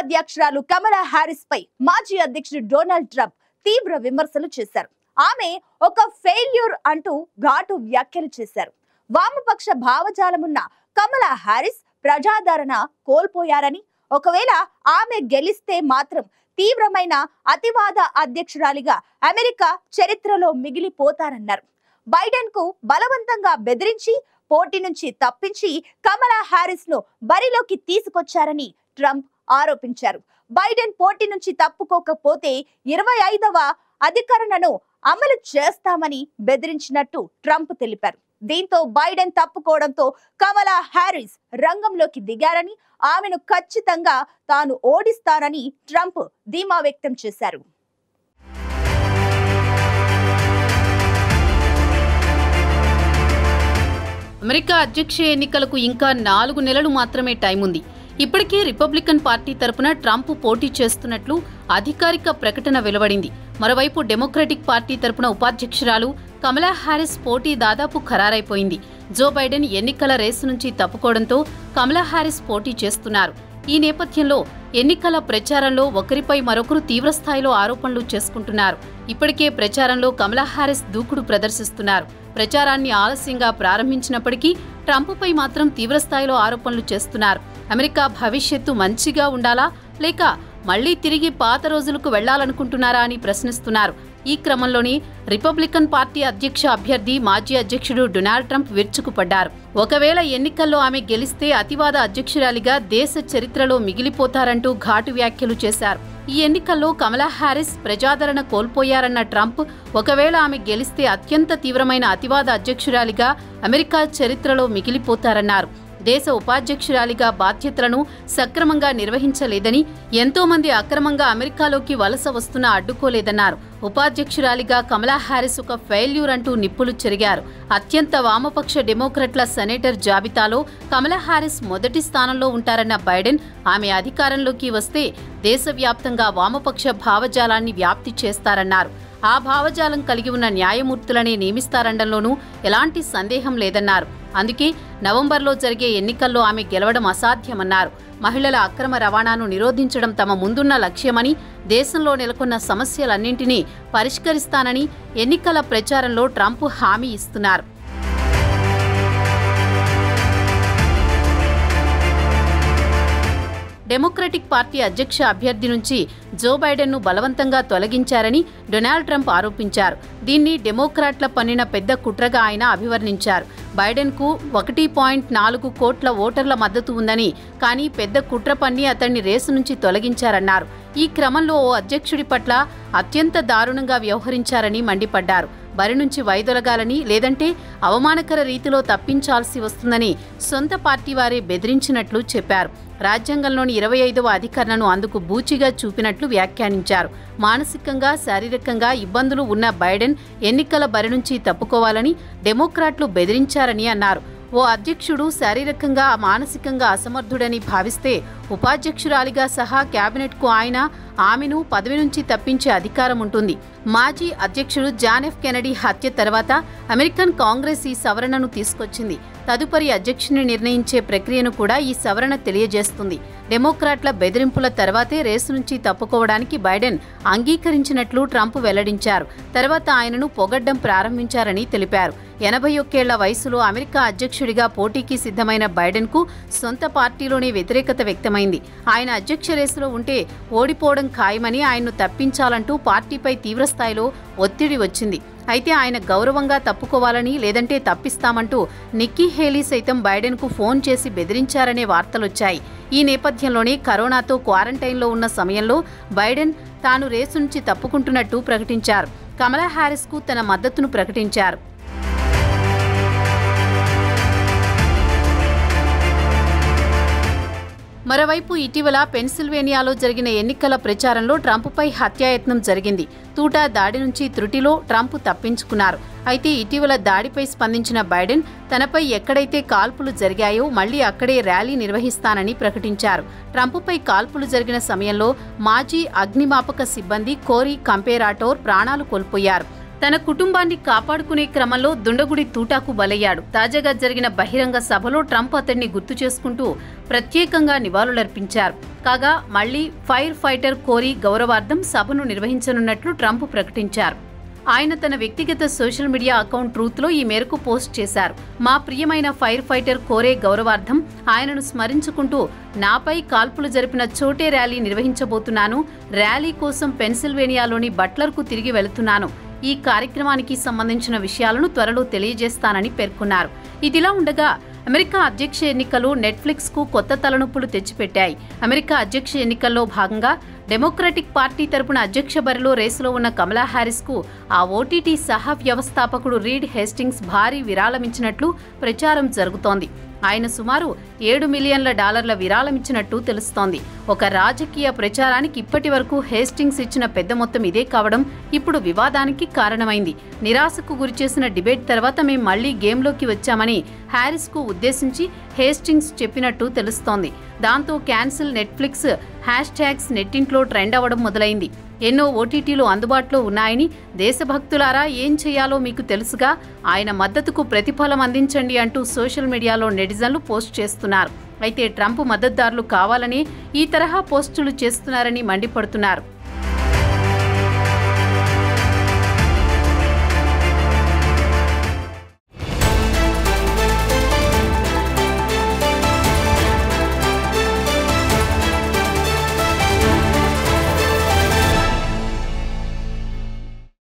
అధ్యక్షురాలు కమలా హారిస్ పై మాజీ అధ్యక్షుడు డొనాల్డ్ ట్రంప్ తీవ్ర విమర్శలు చేశారు. ఆమె ఒక ఫెయిల్యూర్ అంటూ ఘాటు వ్యాఖ్యలు చేశారు. వామపక్ష భావజాలమున్న కమలా హారిస్ ప్రజాదరణ కోల్పోయారని, ఒకవేళ ఆమె గెలిస్తే మాత్రం తీవ్రమైన అతివాద అధ్యక్షురాలిగా అమెరికా చరిత్రలో మిగిలిపోతారన్నారు. బైడెన్ కు బలవంతంగా బెదిరించి పోటీ నుంచి తప్పించి కమలా హారిస్ ను బరిలోకి తీసుకొచ్చారని ట్రంప్ ఆరోపించారు. బైడెన్ పోటీ నుంచి తప్పుకోకపోతే 25వ అధికరణను అమలు చేస్తామని బెదిరించినట్టు ట్రంప్ తెలిపారు. దీంతో బైడెన్ తప్పుకోవడంతో కమలా హారిస్ రంగంలోకి దిగారని, ఆమెను ఖచ్చితంగా తాను ఓడిస్తానని ట్రంప్ ధీమా వ్యక్తం చేశారు. అమెరికా అధ్యక్ష ఎన్నికలకు ఇంకా 4 నెలలు మాత్రమే టైం ఉంది. ఇప్పటికే రిపబ్లికన్ పార్టీ తరపున ట్రంప్ పోటీ చేస్తున్నట్లు అధికారిక ప్రకటన వెలువడింది. మరోవైపు డెమోక్రటిక్ పార్టీ తరపున ఉపాధ్యక్షురాలు కమలా హారిస్ పోటీ దాదాపు ఖరారైపోయింది. జో బైడెన్ ఎన్నికల రేసు నుంచి తప్పుకోవడంతో కమలా హారిస్ పోటీ చేస్తున్నారు. ఈ నేపథ్యంలో ఎన్నికల ప్రచారంలో ఒకరిపై మరొకరు తీవ్రస్థాయిలో ఆరోపణలు చేసుకుంటున్నారు. ఇప్పటికే ప్రచారంలో కమలా హారిస్ దూకుడు ప్రదర్శిస్తున్నారు. ప్రచారాన్ని ఆలస్యంగా ప్రారంభించినప్పటికీ ట్రంప్పై మాత్రం తీవ్రస్థాయిలో ఆరోపణలు చేస్తున్నారు. అమెరికా భవిష్యత్తు మంచిగా ఉండాలా లేక మళ్లీ తిరిగి పాత రోజులకు వెళ్లాలనుకుంటున్నారా అని ప్రశ్నిస్తున్నారు. ఈ క్రమంలోనే రిపబ్లికన్ పార్టీ అధ్యక్ష అభ్యర్థి మాజీ అధ్యక్షుడు డొనాల్డ్ ట్రంప్ విరుచుకుపడ్డారు. ఒకవేళ ఎన్నికల్లో ఆమె గెలిస్తే అతివాద అధ్యక్షురాలిగా దేశ చరిత్రలో మిగిలిపోతారంటూ ఘాటు వ్యాఖ్యలు చేశారు. ఈ ఎన్నికల్లో కమలా హారిస్ ప్రజాదరణ కోల్పోయారన్న ట్రంప్, ఒకవేళ ఆమె గెలిస్తే అత్యంత తీవ్రమైన అతివాద అధ్యక్షురాలిగా అమెరికా చరిత్రలో మిగిలిపోతారన్నారు. దేశ ఉపాధ్యక్షురాలిగా బాధ్యతలను సక్రమంగా నిర్వహించలేదని, ఎంతో మంది అక్రమంగా అమెరికాలోకి వలస వస్తున్నా అడ్డుకోలేదన్నారు. ఉపాధ్యక్షురాలిగా కమలా హారిస్ ఒక ఫెయిల్యూర్ అంటూ నిప్పులు చెరిగారు. అత్యంత వామపక్ష డెమోక్రట్ల సెనేటర్ జాబితాలో కమలా హారిస్ మొదటి స్థానంలో ఉంటారన్న బైడెన్, ఆమె అధికారంలోకి వస్తే దేశవ్యాప్తంగా వామపక్ష భావజాలాన్ని వ్యాప్తి చేస్తారన్నారు. ఆ భావజాలం కలిగి ఉన్న న్యాయమూర్తులనే నియమిస్తారనడంలోనూ ఎలాంటి సందేహం లేదన్నారు. అందుకే నవంబర్లో జరిగే ఎన్నికల్లో ఆమె గెలవడం అసాధ్యమన్నారు. మహిళల అక్రమ రవాణాను నిరోధించడం తమ ముందున్న లక్ష్యమని, దేశంలో నెలకొన్న సమస్యలన్నింటినీ పరిష్కరిస్తానని ఎన్నికల ప్రచారంలో ట్రంప్ హామీ ఇస్తున్నారు. డెమోక్రటిక్ పార్టీ అధ్యక్ష అభ్యర్థి నుంచి జో బైడెన్ను బలవంతంగా తొలగించారని డొనాల్డ్ ట్రంప్ ఆరోపించారు. దీన్ని డెమోక్రాట్ల పన్నిన పెద్ద కుట్రగా ఆయన అభివర్ణించారు. బైడెన్కు 1.4 కోట్ల ఓటర్ల మద్దతు ఉందని, కానీ పెద్ద కుట్ర పన్ని అతన్ని రేసు నుంచి తొలగించారన్నారు. ఈ క్రమంలో ఓ అధ్యక్షుడి పట్ల అత్యంత దారుణంగా వ్యవహరించారని మండిపడ్డారు. బరి నుంచి వైదొలగాలని, లేదంటే అవమానకర రీతిలో తప్పించాల్సి వస్తుందని సొంత పార్టీ వారే బెదిరించినట్లు చెప్పారు. రాజ్యాంగంలోని 25వ అధికరణను అందుకు బూచిగా చూపినట్లు వ్యాఖ్యానించారు. మానసికంగా, శారీరకంగా ఇబ్బందులు ఉన్న బైడెన్ ఎన్నికల బరి నుంచి తప్పుకోవాలని డెమోక్రాట్లు బెదిరించారని అన్నారు. ఓ అధ్యక్షుడు శారీరకంగా, మానసికంగా అసమర్థుడని భావిస్తే ఉపాధ్యక్షురాలిగా సహా కేబినెట్కు ఆమెను పదవి నుంచి తప్పించే అధికారం ఉంటుంది. మాజీ అధ్యక్షుడు జాన్ ఎఫ్ కెనడీ హత్య తర్వాత అమెరికన్ కాంగ్రెస్ ఈ సవరణను తీసుకొచ్చింది. తదుపరి అధ్యక్షుని నిర్ణయించే ప్రక్రియను కూడా ఈ సవరణ తెలియజేస్తుంది. డెమోక్రాట్ల బెదిరింపుల తర్వాతే రేసు నుంచి తప్పుకోవడానికి బైడెన్ అంగీకరించినట్లు ట్రంప్ వెల్లడించారు. తర్వాత ఆయనను పొగడ్డం ప్రారంభించారని తెలిపారు. 81 ఏళ్ల వయసులో అమెరికా అధ్యక్షుడిగా పోటీకి సిద్ధమైన బైడెన్కు సొంత పార్టీలోనే వ్యతిరేకత వ్యక్తమైంది. ఆయన అధ్యక్ష రేసులో ఉంటే ఓడిపోవడం ఖాయమని, ఆయన్ను తప్పించాలంటూ పార్టీపై తీవ్రస్థాయిలో ఒత్తిడి వచ్చింది. అయితే ఆయన గౌరవంగా తప్పుకోవాలని, లేదంటే తప్పిస్తామంటూ నిక్కీ హేలీ సైతం బైడెన్కు ఫోన్ చేసి బెదిరించారనే వార్తలొచ్చాయి. ఈ నేపథ్యంలోనే కరోనాతో క్వారంటైన్లో ఉన్న సమయంలో బైడెన్ తాను రేసు నుంచి తప్పుకుంటున్నట్టు ప్రకటించారు. కమలా హారిస్కు తన మద్దతును ప్రకటించారు. మరోవైపు ఇటీవల పెన్సిల్వేనియాలో జరిగిన ఎన్నికల ప్రచారంలో ట్రంప్పై హత్యాయత్నం జరిగింది. తూటా దాడి నుంచి త్రుటిలో ట్రంప్ తప్పించుకున్నారు. అయితే ఇటీవల దాడిపై స్పందించిన బైడెన్ తనపై ఎక్కడైతే కాల్పులు జరిగాయో మళ్లీ అక్కడే ర్యాలీ నిర్వహిస్తానని ప్రకటించారు. ట్రంప్పై కాల్పులు జరిగిన సమయంలో మాజీ అగ్నిమాపక సిబ్బంది కోరీ కంపేరాటోర్ ప్రాణాలు కోల్పోయారు. తన కుటుంబాన్ని కాపాడుకునే క్రమంలో దుండగుడి తూటాకు బలయ్యాడు. తాజాగా జరిగిన బహిరంగ సభలో ట్రంప్ అతన్ని గుర్తు చేసుకుంటూ ప్రత్యేకంగా నివాళులర్పించారు. కాగా మళ్లీ ఫైర్ ఫైటర్ కోరీ గౌరవార్థం సభను నిర్వహించనున్నట్లు ట్రంప్ ప్రకటించారు. ఆయన తన వ్యక్తిగత సోషల్ మీడియా అకౌంట్ ట్రూత్లో ఈ మేరకు పోస్ట్ చేశారు. మా ప్రియమైన ఫైర్ ఫైటర్ కోరే గౌరవార్థం ఆయనను స్మరించుకుంటూ నాపై కాల్పులు జరిపిన చోటే ర్యాలీ నిర్వహించబోతున్నాను. ర్యాలీ కోసం పెన్సిల్వేనియాలోని బట్లర్కు తిరిగి వెళుతున్నాను. ఈ కార్యక్రమానికి సంబంధించిన విషయాలను త్వరలో తెలియజేస్తానని పేర్కొన్నారు. ఇదిలా ఉండగా అమెరికా అధ్యక్ష ఎన్నికలు నెట్ఫ్లిక్స్కు కొత్త తలనొప్పులు తెచ్చిపెట్టాయి. అమెరికా అధ్యక్ష ఎన్నికల్లో భాగంగా డెమోక్రటిక్ పార్టీ తరపున అధ్యక్ష బరిలో రేసులో ఉన్న కమలా హ్యారిస్కు ఆ ఓటీటీ సహ వ్యవస్థాపకుడు రీడ్ హేస్టింగ్స్ భారీ విరాళమిచ్చినట్లు ప్రచారం జరుగుతోంది. ఆయన సుమారు $7 మిలియన్ల విరాళమిచ్చినట్టు తెలుస్తోంది. ఒక రాజకీయ ప్రచారానికి ఇప్పటి వరకు హేస్టింగ్స్ ఇచ్చిన పెద్ద మొత్తం ఇదే కావడం ఇప్పుడు వివాదానికి కారణమైంది. నిరాశకు గురిచేసిన డిబేట్ తర్వాత మేం మళ్లీ గేమ్లోకి వచ్చామని హ్యారిస్కు ఉద్దేశించి హేస్టింగ్స్ చెప్పినట్టు తెలుస్తోంది. దాంతో క్యాన్సిల్ నెట్ఫ్లిక్స్ హ్యాష్ట్యాగ్స్ నెట్టింట్లో ట్రెండ్ అవ్వడం మొదలైంది. ఎన్నో ఓటీటీలు అందుబాటులో ఉన్నాయని, దేశభక్తులారా ఏం చేయాలో మీకు తెలుసుగా, ఆయన మద్దతుకు ప్రతిఫలం అందించండి అంటూ సోషల్ మీడియాలో నెటిజన్లు పోస్ట్ చేస్తున్నారు. అయితే ట్రంప్ మద్దతుదారులు కావాలని ఈ తరహా పోస్టులు చేస్తున్నారని మండిపడుతున్నారు.